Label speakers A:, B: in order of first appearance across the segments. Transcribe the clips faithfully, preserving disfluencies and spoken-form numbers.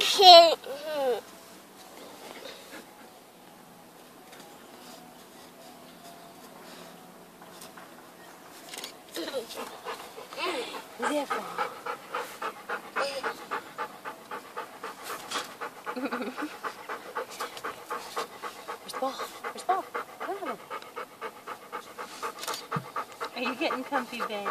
A: Where's Ball? Where's Ball? Oh. Are you getting comfy, Ben?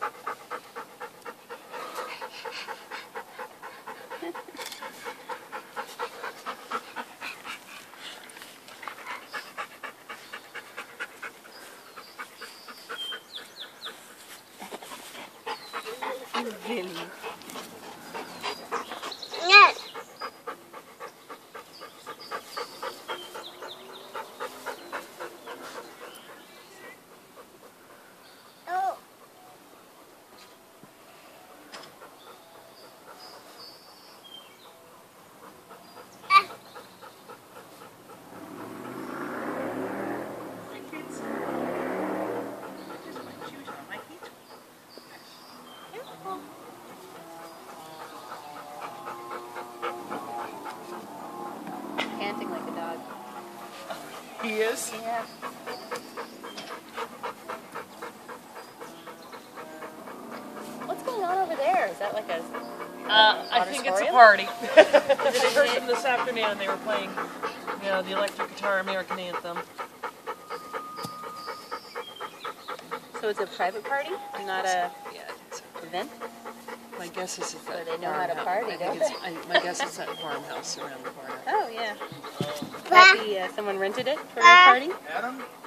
A: Really?
B: Yeah. Oh.
A: Panting like a dog.
C: He is?
A: Yeah. What's going on over there? Is that like a...
C: Uh, I think it's a
A: auditorium?
C: party. I heard them this afternoon. They were playing, you know, the electric guitar American Anthem.
A: So it's a private party, not a
C: Yeah, I think so.
A: event?
C: My guess is it's
A: So
C: that
A: they know how to
C: farmhouse.
A: party,
C: I
A: don't
C: think it's, I, my guess is that farmhouse around the corner.
A: Oh, yeah. Might be, uh, someone rented it for a party?
D: Adam?